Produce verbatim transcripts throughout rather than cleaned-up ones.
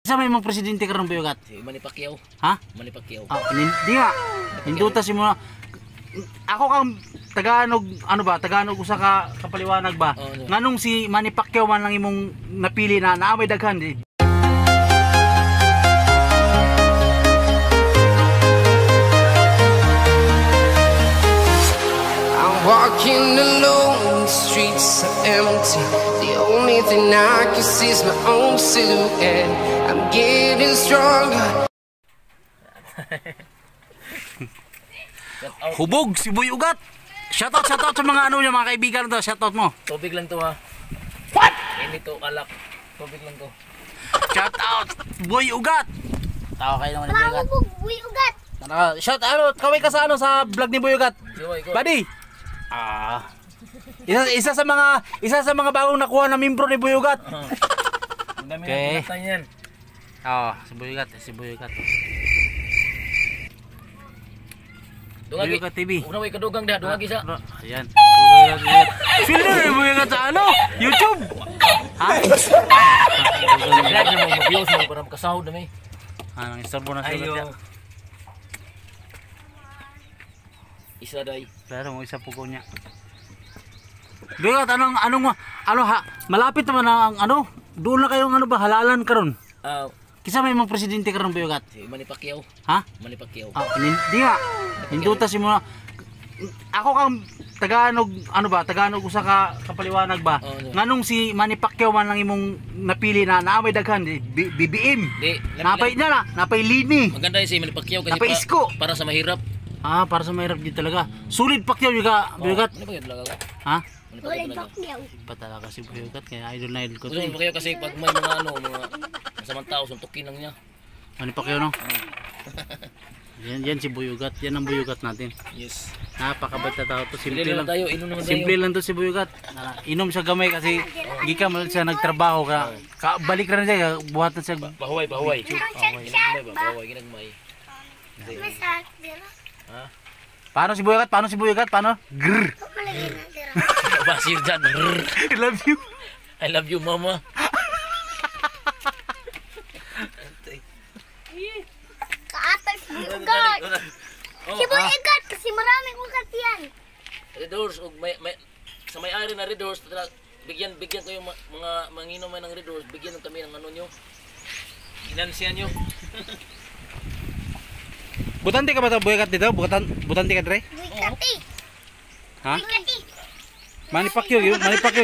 Isa may mga presidente karon Buyugat. Si Manny Pacquiao. Ha? Manny Pacquiao. Ah, hindi nga. Hinduta si mo. Ako kang Tagalog, ano ba? Tagalog usa ka kapaliwanag ba? Oh, no. Nganong si Manny Pacquiao man lang imong napili na naamay daghan di. Walking alone, the streets are empty. The only thing I can see is my own silhouette. I'm getting stronger. Hubog si Buyugat. Shoutout, shoutout sa mga ano niya, mga kaibigan to. Shoutout mo. Tubig lang to ha. What? Hindi to alak. Tubig lang to. Shoutout Buyugat. Tawa kayo naman ni Buyugat. Buyugat. Shout out, kaway ka sa ano sa vlog ni Buyugat. Buddy. Ah. Isa, isa sa mga isa sa mga bagong nakuha na membro ni Buyugat. Uh, okay. Yan. Oh, si Buyugat, si Buyugat. Dungagi. Buyugat T V. Una way kadugang dah, dungagi sa. Ayan. Buyugat. Filter ni Buyugat sa ano? YouTube. Ha? Live mo mo views mo para makasahod na may. Ah, nang istorbo na sila. Isa day. Pero mo isa pugo niya. Buyugat, anong anong ano ha? Malapit naman ang ano? Doon na kayong ano ba halalan karon? Ah, Kisa may mga presidente karon Buyugat. si Manny Pacquiao. Ha? Manny Pacquiao. Ah, hindi nga. Hinduta si mo. Ako kang Tagalog, ano ba? Tagalog usa ka kapaliwanag ba? Oh, no. Nganong si Manny Pacquiao man lang imong napili na naamay daghan di B B M. Di, Napay na na, napay Lini. maganda si Manny Pacquiao kasi Napay Isko. para sa mahirap. Ah, para sa mahirap din talaga. Sulit Pacquiao juga, Buyugat. Ano ba yun talaga? Ha? Manny Pacquiao Ulit talaga. bakyaw. Ba talaga si Buyugat kaya idol na idol ko. Gusto to. mo Pacquiao kasi pag may mga ano, mga masamang tao, suntukin lang niya. Manny Pacquiao no? Yan, yan si Buyugat. Yan ang Buyugat natin. Yes. Napakabait na tao to. Simple Simple lang. lang tayo, inom naman tayo. Simple lang to si Buyugat. Ah, inom siya gamay kasi gika man siya nagtrabaho ka. ka balik ra na siya, buhat na siya. Bahuway, bahuway. Ginagmay ba? Bahuway, ginagmay. Masak dira. Ha? Paano si Buyugat? Paano si Buyugat? Paano? Grrr. Malagi na dira. Basir dyan. I love you. I love you, mama. Kaatas buyugat. Si buyugat kasi maraming ugat yan. Red Doors, ug may, may, sa may-ari na Red Doors, tala- bigyan bigyan kayo ma- mga manginom man ng Red Doors, bigyan ng kami ng ano nyo. Inansiyan nyo. Butante ka ba sa Buyugat dito? Butan butante ka dre? Buyugati. Ha? Buyugati. Manny Pacquiao yun, Manny Pacquiao.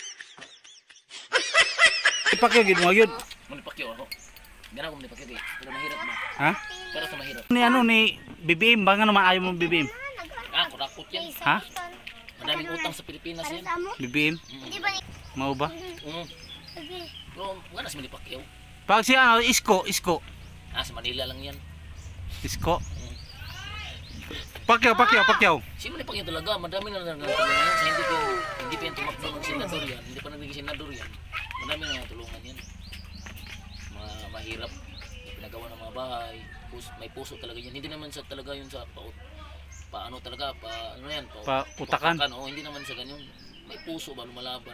Manny Pacquiao yun, mga yun. Manny Pacquiao ako. Gana ko Manny Pacquiao, eh. Pero mahirap ba? Ha? Pero sa mahirap. Ni ano ni B B M, baka naman ayaw mo B B M. Ah, kurakot yan. Ha? Madaming utang sa Pilipinas yan. Amo? B B M? Di ba? Mau ba? Mm. Sige. Pero wala si Manny Pacquiao. Pag si ano, Isko, Isko. Ah, sa Manila lang yan. Isko. Pacquiao, Pacquiao, Pacquiao. Si Manny Pacquiao talaga, madami na nagtulungan yan. Sa hindi pa yan, hindi pa yan tumakbo ng senador yan. Hindi pa naging senador yan. Madami na natulungan yan. Mga mahirap. May pinagawa ng mga bahay. Pus, may puso talaga yan. Hindi naman sa talaga yun sa pa, pa ano talaga, pa ano yan, pa, Pa- utakan. Oo, hindi naman sa ganyan. May puso ba lumalaban.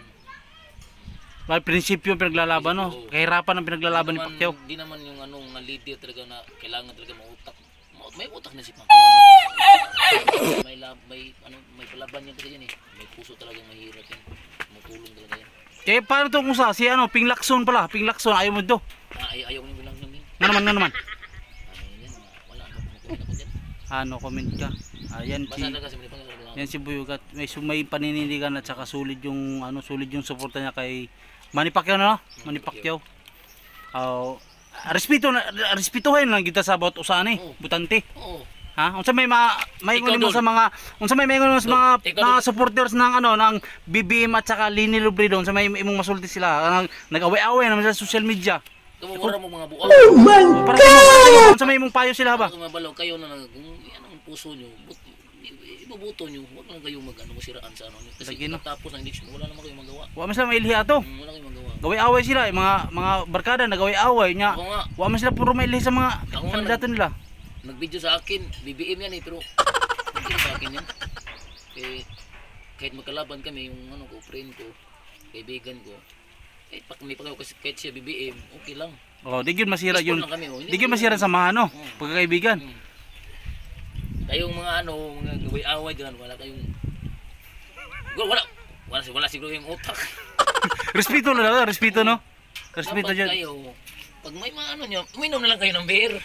May prinsipyo yung pinaglalaban, no? Kahirapan ang pinaglalaban ni Hindi Pacquiao. naman- Hindi naman yung ano, nga leader talaga na kailangan talaga mautak. Ma- May utak na si Pacquiao. May lab, may ano, may palaban yan kasi yan eh. May puso talagang mahirap yan. Tumutulong talaga yan. Eh, paano itong usa? Si ano, Ping Lacson pala. Ping Lacson, ayaw mo ito. Ah, ay, ayaw mo lang namin. Nga naman, nga naman. Ano yan, wala ano, kumukulit ako dyan. Ano, comment ka. Ayan, Basta si, talaga si Manny Pacquiao. yan si Buyugat. May, may paninindigan at saka sulit yung, ano, sulit yung suporta niya kay Manny Pacquiao, no? Manny Pacquiao. Oh, respeto na, respetuhin lang kita sa bawat usahan eh, Oo. butante. Oo. Ha? Unsa may ma may Ikaw, mo Dol. sa mga unsa may maingon mo sa mga Ikaw, mga Dol. supporters ng ano ng B B M at saka Lini Lubredo unsa may imong masulti sila ang nag-away-away naman sa social media. Tumumura mo mga buwag. Para sa mga unsa may imong payo sila ba? Kung mabalaw kayo na nag, kung yan ang puso nyo, but, ibubuto nyo, huwag lang kayo mag ano, masiraan sa ano. Kasi Lagi, no? tapos ng election, wala naman kayong magawa. Wa man sila mailhi ato. Hmm, wala kayong magawa. Gaway-away sila eh, mga mga barkada nagaway-away nya. Ako nga, Wa man sila puro mailhi sa mga Ako nga, kandidato nila. nag-video sa akin, B B M yan eh, pero hindi sa akin yan. Eh, kahit magkalaban kami, yung ano ko, friend ko, kaibigan ko, kahit pak may pagawa kasi kahit siya B B M, okay lang. Oh, di gyud masira Peaceful yun. lang kami, oh. Di gyud masira sa samahan no. Mm. Pagkakaibigan. Mm. Kayong mga ano, mga gaway-away dyan, wala kayong... Wala, wala, wala, wala siguro yung utak. Respeto na lang, respeto no. Respeto Dapat dyan. kayo, pag may mga ano nyo, uminom na lang kayo ng beer.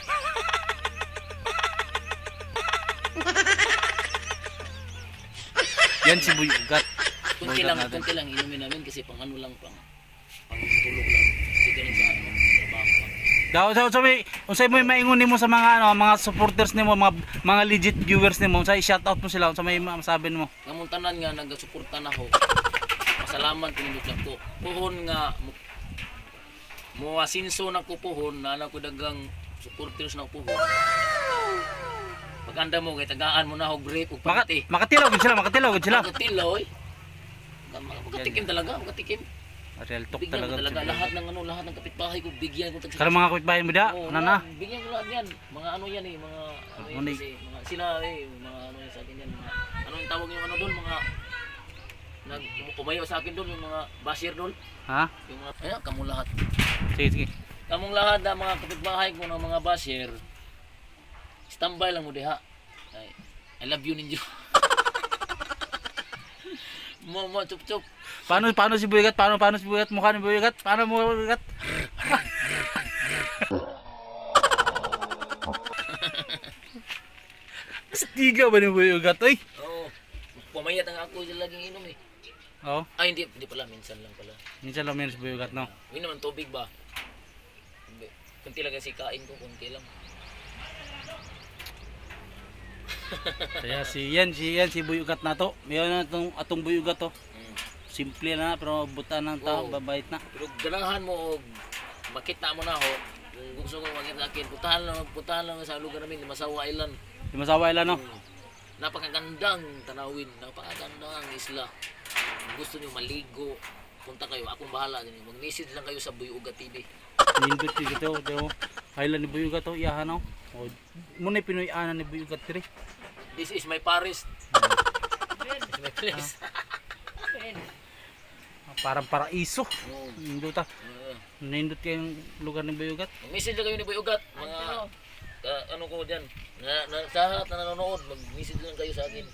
Yan si Buyugat. Kunti lang, kunti lang inumin namin kasi pang ano lang, pang, pang tulog lang. Kasi ganun sa ano, trabaho pa. Daw so, so may unsay mo maingon nimo sa mga ano, mga supporters nimo, mga mga legit viewers nimo, sa i-shout out mo sila unsa may masabi mo. Kamuntanan nga nagasuporta na ako. Pasalamat pinindot lang ko. Puhon nga mo, mo asinso na ko puhon na na ko dagang supporters na ko puhon. Paganda mo kay tagaan mo na og break ug Maka, pati. makatilaw gid sila, makatilaw gid sila. Tiloy. Makatikim talaga, makatikim. Real talk Bigyan talaga. ko talaga lahat ng ano, lahat ng kapitbahay ko bigyan ko tag. Karang mga kapitbahay mo da, Oo, ano na. bigyan ko lahat yan. Mga ano yan eh, mga ano yan Ano eh? kasi, mga sila eh, mga ano yan sa akin yan. Mga, ano yung tawag yung ano doon, mga nag umayo sa akin doon yung mga basher doon. Ha? Yung mga ayan, kamong lahat. Sige, sige. Kamong lahat na mga kapitbahay ko ng mga basher. Standby lang mo diha. Ay, I love you ninyo. Mo mo chup chup. Paano paano si Buyugat? Paano paano si Buyugat? Mukha ni Buyugat? Paano mo Buyugat? Stiga ba ni Buyugat? Oy. Oo. Pumayat ang ako yung laging inom eh. Oh, Ay hindi, hindi pala minsan lang pala. minsan lang meron si Buyugat no. Hindi naman tubig ba? Hindi. Kunti lang kasi kain ko, kunti lang. Kaya si yan, si yan si Buyugat na to. Mayroon na tong atong Buyugat to. Mm. Simple na pero buta ng tao, Oo. babait na. Pero ganahan mo, og makita mo na ako. Kung gusto mo makita sa akin, puntahan lang, puntahan lang sa lugar namin, Limasawa Island. Di masawa ila no. Mm. Napakagandang tanawin, napakagandang isla. Kung gusto niyo maligo, punta kayo, akong bahala din. Mag-message lang kayo sa Buyugat T V. Nindot ti to, do. Island ni Buyugat to, iyahan no. O mo ni Pinoy ana ni Buyugat dire. This is my Paris. This is my place. Parang paraiso. Oo. Nindot ta. Oo. Nindot kayong lugar ni Buyugat. Mag-message lang kayo ni Buyugat. Mga ah, ano ko dyan. Na, na, sa lahat na nanonood, mag-message lang kayo sa akin.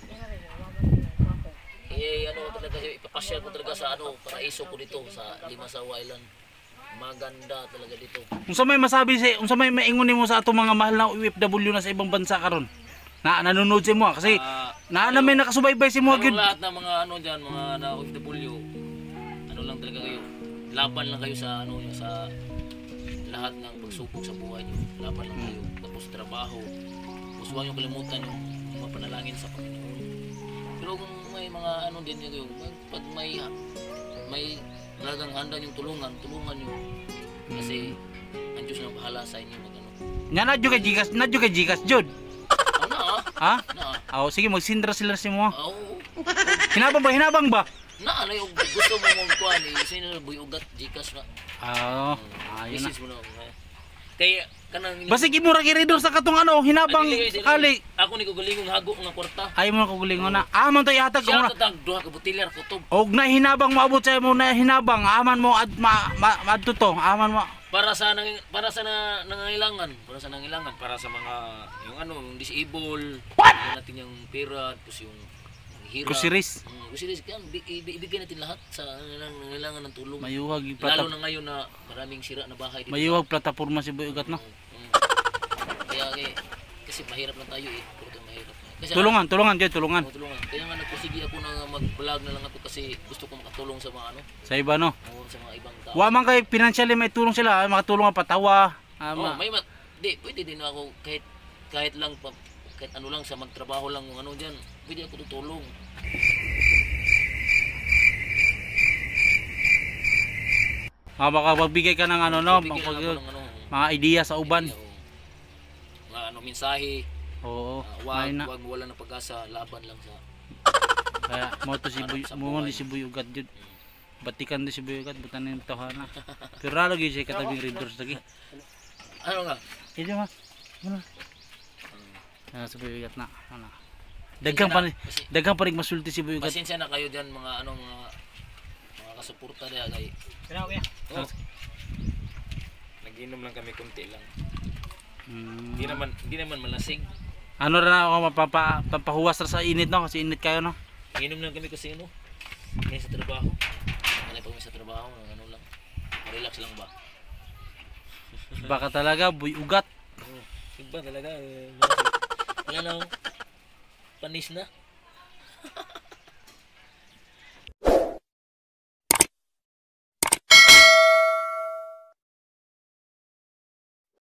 Eh, ano talaga, ipapasyal ko talaga sa ano, paraiso ko dito sa Limasawa Island. Maganda talaga dito. Unsa may masabi si, unsa may maingon nimo sa atong mga mahal na O F W na sa ibang bansa karon? Na nanonood si mo kasi Ah, na na may nakasubaybay si mo Ano gyud. lahat ng mga ano diyan, mga na O F W, ano lang talaga kayo. Laban lang kayo sa ano yung sa lahat ng pagsubok sa buhay niyo. Laban lang kayo. Tapos trabaho. Tapos huwag niyo kalimutan yung mapanalangin sa Panginoon. Pero kung may mga ano din kayo, pag may may talagang handa yung tulungan, tulungan niyo. Kasi ang Diyos na bahala sa inyo mag ano. Nya nadyo kay Gcash, nadyo kay Gcash jud. Ano ah? Ha? Na ah. Aw sige magsindra sila si mo. Oo. Hinabang ba hinabang ba? Na ano yung gusto mo mong kuhan eh. Sino na Buyugat, Gcash na. Ah, ayun na. Message mo na. Kaya kanang Basi gimura giridor sa katong ano, hinabang Dili, dili. sakali. Ako ni gugulingong hago nga kwarta. Ay mo ko gulingon na. Ah man to ihatag ko Siya na. tatag duha ka botelya kutob. Og na hinabang moabot sa mo na hinabang, aman mo ad ma, ma, maadto to, aman mo. Para sa nang para sa na, nangangailangan, para sa nangangailangan, para sa mga yung ano, yung disabled, yung natin yung pera, tapos yung hirap. Groceries. Mm, groceries kan ibigay natin lahat sa nangangailangan ng tulong. Mayuhag yung Lalo plata, na ngayon na maraming sira na bahay dito. mayuhag plataporma si Buyugat no. Mm. Kaya eh, kasi mahirap lang tayo eh. Puro mahirap. Kasi Tulungan, tulungan jud, tulungan. Ako, tulungan. Kaya nga nagpusigi ako na mag-vlog na lang ako kasi gusto ko makatulong sa mga ano, Sa iba no. o sa mga ibang tao. Wa man kay financially may tulong sila, ay makatulong ang patawa. Ah, Oh, ma- may ma- di, pwede din ako kahit kahit lang pa, kahit ano lang sa magtrabaho lang yung ano diyan, pwede ako tutulong. Ah, baka magbigay ka ng ano no, Bigyan pag- ako ng ano, mga ideya sa uban. idea, o, mga ano mensahe, Oo. uh, wag, Ayun na. wag wala ng pag-asa, laban lang sa Kaya mo to si Buy, Sa mo buhay. ni si Buyugat jud. Batikan di si Buyugat, butan ni tawhana. Pero ra lagi siya katabing readers lagi. ano nga. Ito ma. Ano? Ah, si Buyugat na. Ano? Daghang pa ni daghang pa rin masulti si Buyugat. Pasensya na kayo diyan mga ano mga mga kasuporta diyan kay. Grabe. Oh. Nag-inom lang kami kunti lang. Mm. Hindi naman hindi naman malasing. Ano rin ako mapapa, pampahuwas ra sa init no kasi init kayo no. Nag-inom lang kami kasi ano, may sa trabaho. Ano pag may sa trabaho, ano lang. Relax lang ba? Baka talaga buy ugat. Oh, iba talaga. Eh, wala na. Panis na.